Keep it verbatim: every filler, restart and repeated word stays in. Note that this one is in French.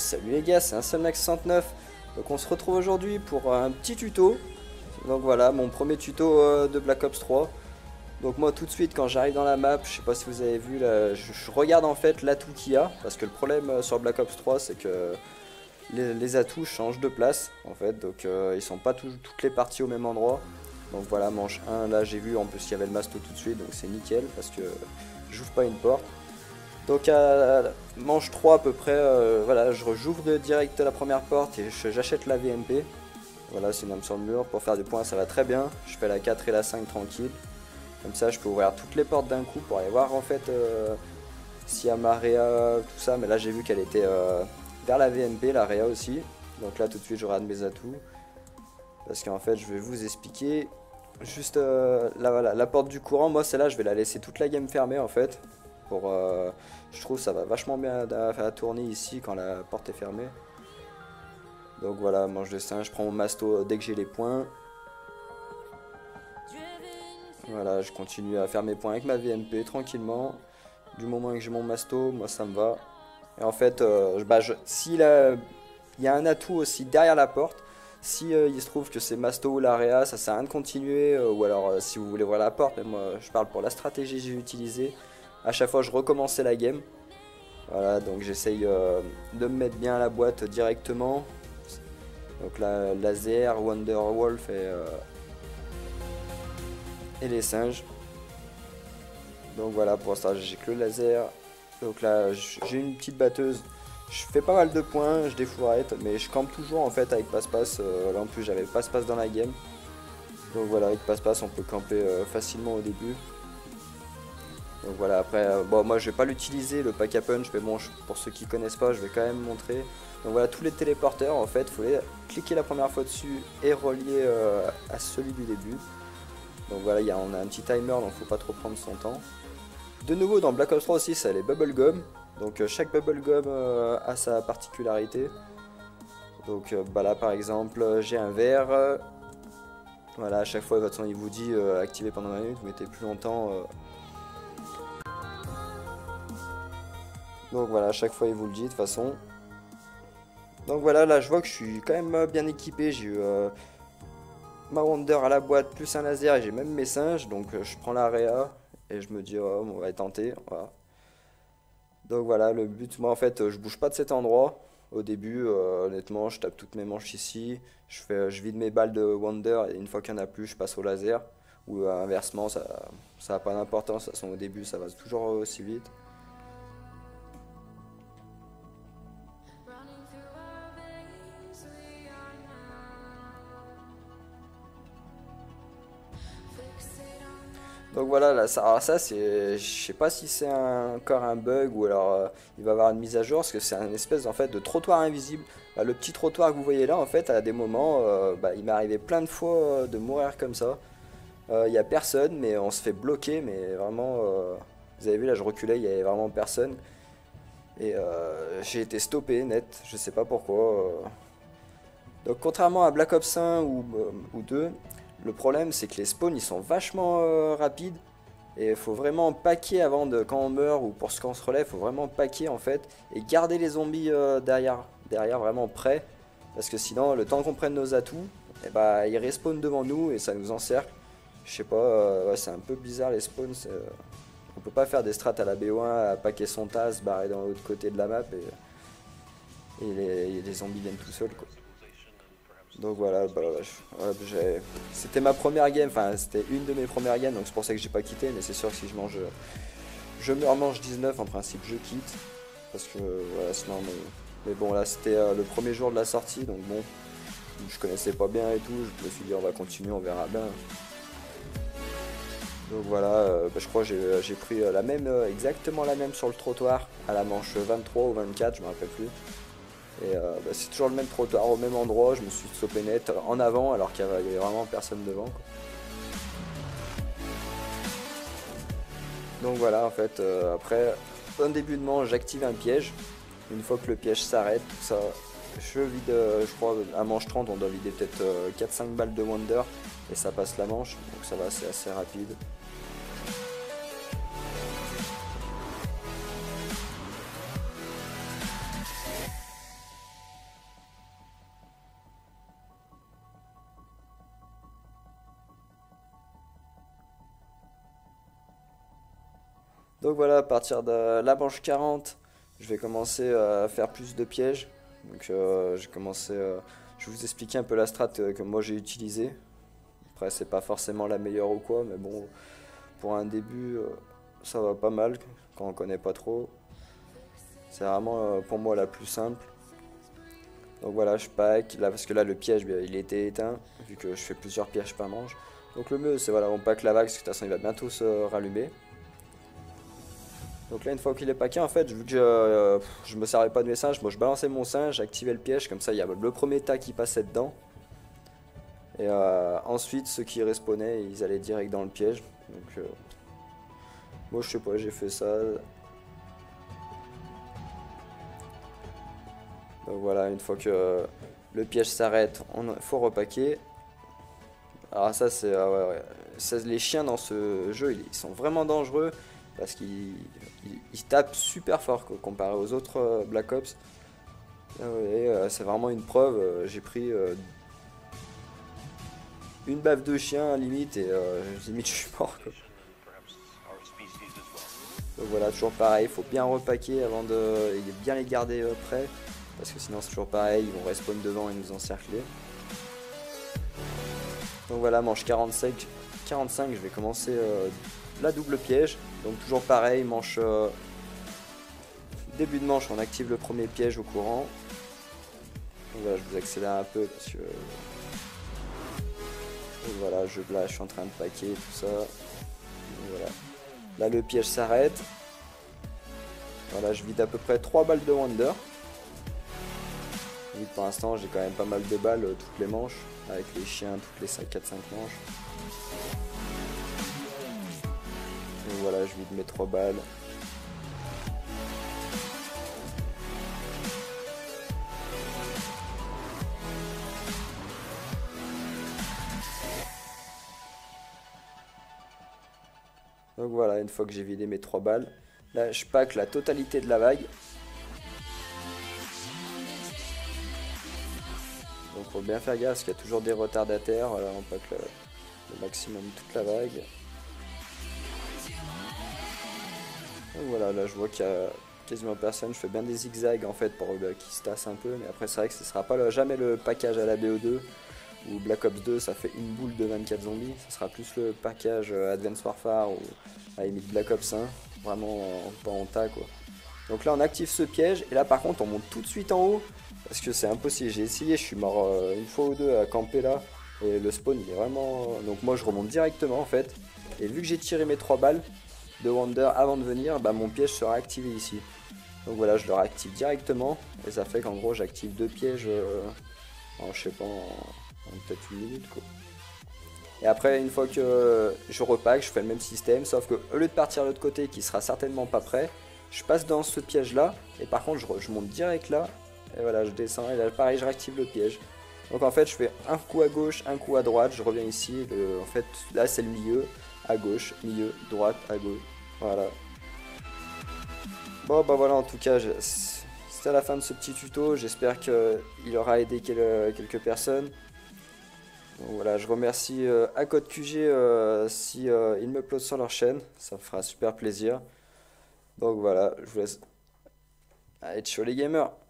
salut les gars, c'est un seul max soixante-neuf. Donc on se retrouve aujourd'hui pour un petit tuto. Donc voilà, mon premier tuto euh, de Black Ops trois. Donc moi tout de suite quand j'arrive dans la map, je sais pas si vous avez vu là, je, je regarde en fait l'atout qu'il y a. Parce que le problème euh, sur Black Ops trois c'est que les, les atouts changent de place en fait. Donc euh, ils sont pas tout, toutes les parties au même endroit. Donc voilà, manche un, là j'ai vu en plus qu'il y avait le masto tout de suite, donc c'est nickel parce que j'ouvre pas une porte. Donc à manche trois à peu près, euh, voilà, je j'ouvre direct la première porte et j'achète la V M P. Voilà, c'est une arme sur le mur, pour faire des points ça va très bien. Je fais la quatre et la cinq tranquille. Comme ça je peux ouvrir toutes les portes d'un coup pour aller voir en fait euh, s'il y a ma réa, tout ça. Mais là j'ai vu qu'elle était euh, vers la V M P, la réa aussi. Donc là tout de suite je regarde mes atouts. Parce qu'en fait je vais vous expliquer. Juste euh, là, voilà, la porte du courant, moi celle-là je vais la laisser toute la game fermée en fait. Pour, euh, je trouve ça va vachement bien à, à tourner ici quand la porte est fermée. Donc voilà, manche de singe, je prends mon masto dès que j'ai les points. Voilà, je continue à faire mes points avec ma V M P tranquillement. Du moment que j'ai mon masto, moi ça me va. Et en fait, euh, bah, je, si il y a un atout aussi derrière la porte. Si euh, il se trouve que c'est masto ou l'area, ça sert à rien de continuer. Euh, ou alors euh, si vous voulez voir la porte, mais moi je parle pour la stratégie que j'ai utilisée. À chaque fois je recommençais la game. Voilà, donc j'essaye euh, de me mettre bien à la boîte directement. Donc là, laser, Wonderwolf et, euh, et les singes. Donc voilà, pour ça j'ai que le laser. Donc là j'ai une petite batteuse. Je fais pas mal de points, je défourette, mais je campe toujours en fait avec passe-passe. Euh, là en plus j'avais passe-passe dans la game. Donc voilà, avec passe-passe on peut camper euh, facilement au début. Donc voilà, après, euh, bon moi je vais pas l'utiliser le pack à punch, mais bon, je, pour ceux qui connaissent pas, je vais quand même montrer. Donc voilà, tous les téléporteurs en fait, il faut les cliquer la première fois dessus et relier euh, à celui du début. Donc voilà, y a, on a un petit timer, donc faut pas trop prendre son temps. De nouveau dans Black Ops trois aussi, ça a les bubblegum. Donc euh, chaque bubblegum euh, a sa particularité. Donc euh, bah là par exemple, j'ai un vert. Euh, voilà, à chaque fois de toute façon, il vous dit euh, activer pendant vingt minutes, vous mettez plus longtemps. Euh, Donc voilà, à chaque fois il vous le dit de toute façon. Donc voilà, là je vois que je suis quand même bien équipé. J'ai eu euh, ma Wonder à la boîte plus un laser et j'ai même mes singes. Donc euh, je prends l'area et je me dis oh, on va tenter. Voilà. Donc voilà, le but, moi en fait je bouge pas de cet endroit. Au début, euh, honnêtement, je tape toutes mes manches ici. Je, fais, je vide mes balles de Wonder et une fois qu'il n'y en a plus, je passe au laser. Ou euh, inversement, ça n'a pas d'importance. De toute façon, au début, ça va toujours aussi vite. Donc voilà, là, ça, alors ça c'est, je sais pas si c'est un- encore un bug ou alors euh, il va y avoir une mise à jour parce que c'est un espèce en fait de trottoir invisible. Bah, le petit trottoir que vous voyez là en fait à des moments, euh, bah, il m'est arrivé plein de fois euh, de mourir comme ça. Il n'y a personne mais on se fait bloquer mais vraiment, euh, vous avez vu là je reculais, il y avait vraiment personne et euh, j'ai été stoppé net, je sais pas pourquoi. euh. Donc contrairement à Black Ops un ou, euh, ou deux, le problème c'est que les spawns ils sont vachement euh, rapides et il faut vraiment paquer avant de quand on meurt ou pour ce qu'on se relève, il faut vraiment paquer en fait et garder les zombies euh, derrière, derrière vraiment près parce que sinon le temps qu'on prenne nos atouts, et bah, ils respawnent devant nous et ça nous encercle. Je sais pas, euh, ouais, c'est un peu bizarre les spawns, euh, on peut pas faire des strats à la B O un à paquer son tas, se barrer dans l'autre côté de la map et, et, les, et les zombies viennent tout seuls quoi. Donc voilà, bah, ouais, c'était ma première game, enfin c'était une de mes premières games, donc c'est pour ça que j'ai pas quitté, mais c'est sûr que si je mange, je me remange dix-neuf, en principe je quitte, parce que voilà, sinon, mais, mais bon là c'était euh, le premier jour de la sortie, donc bon, je connaissais pas bien et tout, je me suis dit on va continuer, on verra bien. Donc voilà, euh, bah, je crois que j'ai pris la même, euh, exactement la même sur le trottoir, à la manche vingt-trois ou vingt-quatre, je me rappelle plus. Et euh, bah, c'est toujours le même trottoir au même endroit, je me suis stoppé net en avant alors qu'il y avait vraiment personne devant quoi. Donc voilà en fait, euh, après un début de manche j'active un piège. Une fois que le piège s'arrête, tout ça, je vide, euh, je crois à manche trente on doit vider peut-être euh, quatre cinq balles de Wonder et ça passe la manche, donc ça va c'est assez rapide. Donc voilà, à partir de la manche quarante, je vais commencer à faire plus de pièges. Donc euh, j'ai commencé, euh, je vais vous expliquer un peu la strat euh, que moi j'ai utilisée. Après c'est pas forcément la meilleure ou quoi, mais bon, pour un début, euh, ça va pas mal quand on connaît pas trop. C'est vraiment euh, pour moi la plus simple. Donc voilà, je pack, là parce que là le piège bien, il était éteint, vu que je fais plusieurs pièges par manche. Donc le mieux c'est voilà, on pack la vague, parce que de toute façon il va bientôt se rallumer. Donc là une fois qu'il est packé en fait, vu que je, euh, je me servais pas de mes singes, moi je balançais mon singe, j'activais le piège, comme ça il y a le premier tas qui passait dedans. Et euh, ensuite ceux qui respawnaient, ils allaient direct dans le piège. Donc euh, moi je sais pas, j'ai fait ça. Donc voilà, une fois que euh, le piège s'arrête, il faut repacker. Alors ça c'est ah ouais, ouais. Ça, les chiens dans ce jeu ils, ils sont vraiment dangereux parce qu'ils ils, ils tapent super fort quoi, comparé aux autres euh, Black Ops. Ah ouais, et euh, c'est vraiment une preuve, euh, j'ai pris euh, une baffe de chien limite et euh, limite je suis mort quoi. Donc voilà, toujours pareil, il faut bien repacker avant de et bien les garder euh, prêts parce que sinon c'est toujours pareil, ils vont respawn devant et nous encercler. Donc voilà, manche quarante-cinq, quarante-cinq je vais commencer euh, la double piège. Donc toujours pareil, manche euh, début de manche, on active le premier piège au courant. Donc voilà, je vous accélère un peu parce que et voilà, je, là je suis en train de packer tout ça. Donc voilà. Là le piège s'arrête. Voilà, je vide à peu près trois balles de Wonder. Vu que pour l'instant j'ai quand même pas mal de balles euh, toutes les manches. Avec les chiens toutes les quatre cinq manches. Et voilà, je vide mes trois balles. Donc voilà, une fois que j'ai vidé mes trois balles, là je pack la totalité de la vague. Donc faut bien faire gaffe parce qu'il y a toujours des retardataires. Voilà, on pack le, le maximum toute la vague. Donc voilà, là je vois qu'il y a quasiment personne. Je fais bien des zigzags en fait pour euh, qu'ils se tassent un peu. Mais après c'est vrai que ce sera pas le, jamais le package à la B O deux. Ou Black Ops deux ça fait une boule de vingt-quatre zombies. Ce sera plus le package euh, Advanced Warfare ou à la limite Black Ops un. Vraiment euh, pas en tas quoi. Donc là on active ce piège. Et là par contre on monte tout de suite en haut. Parce que c'est impossible. J'ai essayé, je suis mort euh, une fois ou deux à camper là. Et le spawn il est vraiment... Donc moi je remonte directement en fait. Et vu que j'ai tiré mes trois balles de Wonder avant de venir, bah mon piège sera activé ici. Donc voilà, je le réactive directement. Et ça fait qu'en gros j'active deux pièges euh, en je sais pas, en, en peut-être une minute quoi. Et après une fois que je repack, je fais le même système. Sauf que au lieu de partir de l'autre côté qui sera certainement pas prêt, je passe dans ce piège là. Et par contre je, je monte direct là. Et voilà, je descends et là pareil je réactive le piège. Donc en fait je fais un coup à gauche, un coup à droite, je reviens ici. Le, en fait là c'est le milieu, à gauche, milieu, droite, à gauche. Voilà. Bon bah voilà, en tout cas c'était la fin de ce petit tuto. J'espère qu'il aura aidé quelques personnes. Donc voilà, je remercie euh, Acode Q G euh, si euh, ils me uploadent sur leur chaîne, ça me fera super plaisir. Donc voilà, je vous laisse. Allez, ciao les gamers!